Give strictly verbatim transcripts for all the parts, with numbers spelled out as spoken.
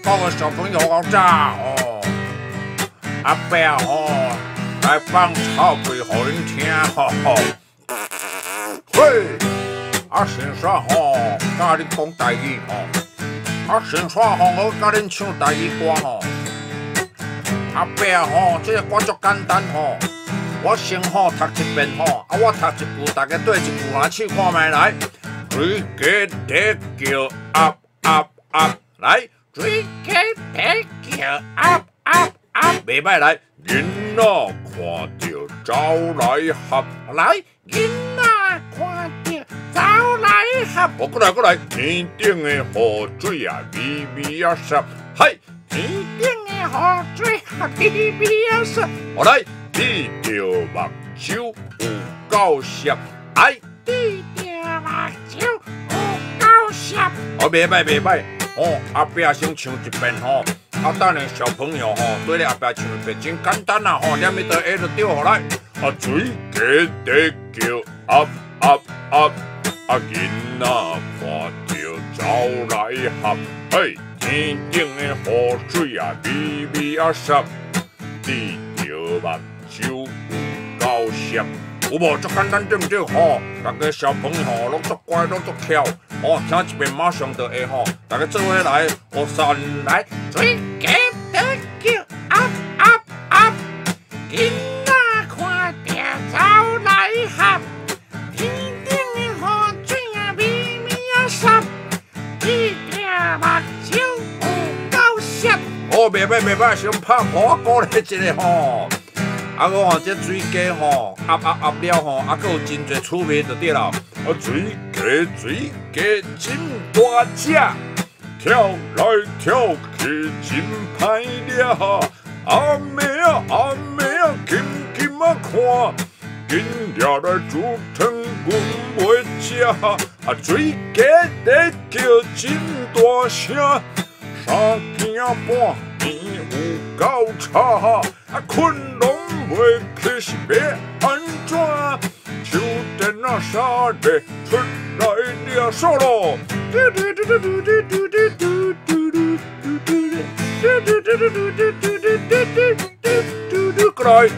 各位小朋友好早哦，阿伯吼来放草皮互恁听吼吼。嘿，啊先煞吼，甲恁讲台语吼，啊先煞吼，我甲恁唱台语歌吼。阿伯吼，这个歌足简单吼，我先吼读一遍吼，啊我读一句，大家对一句来唱看卖来。水鸡得叫 up up up， 来。水鸡得叫 up up up， 袂歹来。囡仔看到走来合，来囡仔看到走来合。我过来过来，天顶的雨水啊，微微啊湿，嘿，天顶的雨水啊，微微啊湿。我来滴着目睭有够湿，哎，滴着目睭有够湿。哦，袂歹袂歹。哦，阿伯先唱一遍吼，啊，等下小朋友吼，对咧阿伯唱一遍，真简单啦吼，念迄个 A 就对好来。啊，水鸡得叫 up up up， 啊，囡仔看着走来合，嘿，天顶的雨水啊，微微啊湿，滴着目睭有够湿。有无？足简单对毋对吼？大家小朋友吼，拢足乖，拢足巧。哦，听一遍马上就会吼。大家做伙来，我三来，水鸡得叫 up up up， 囡仔看着走来合，天顶的雨水啊微微啊湿，滴着目睭有够湿。哦，袂歹袂歹，先拍鼓，我鼓励一下吼。啊，我吼这水鸡吼，压压压了吼，啊，佮有真侪趣味就对啦。啊，水鸡水鸡真大只，跳来跳去真歹抓。阿妹啊阿妹啊，金金啊看，紧抓来煮汤阮袂食。啊，水鸡在叫真大声，三更半暝有够吵，啊，困拢袂起是要安怎？手电啊啥的出来抓手咯！过来！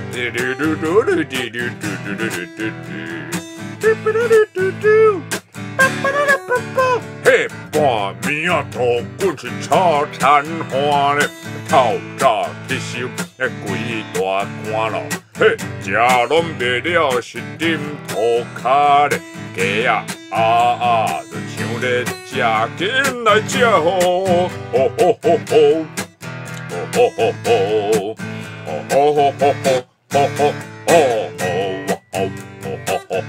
嘿，半暝啊，土棍是炒田花咧，透早起手咧规大干咯。嘿，食拢袂了是啉土骹咧，鸡啊啊啊，就像咧食紧来食吼，吼吼吼吼，吼吼吼吼，吼吼吼吼吼吼吼吼吼吼吼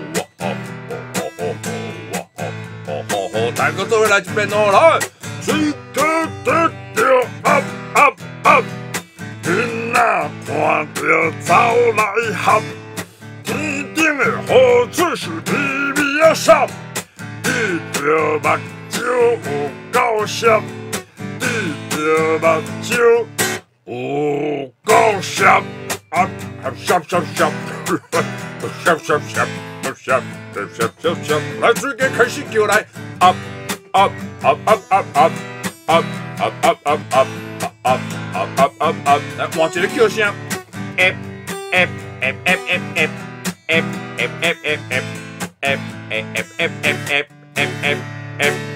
吼。大哥做伙来一遍哦，来！水鸡得着 up up up， 囡仔看着走来合，天顶的雨水是微微啊湿，滴着目睭有够湿，滴着目睭有够湿，啊，湿湿湿，湿湿湿。shop shop shop shop shop， 来水鸡开始叫来 up up up up up up up up up up up up up up up up， 来换一个叫声 f f f f f f f f f f f f f f f f f f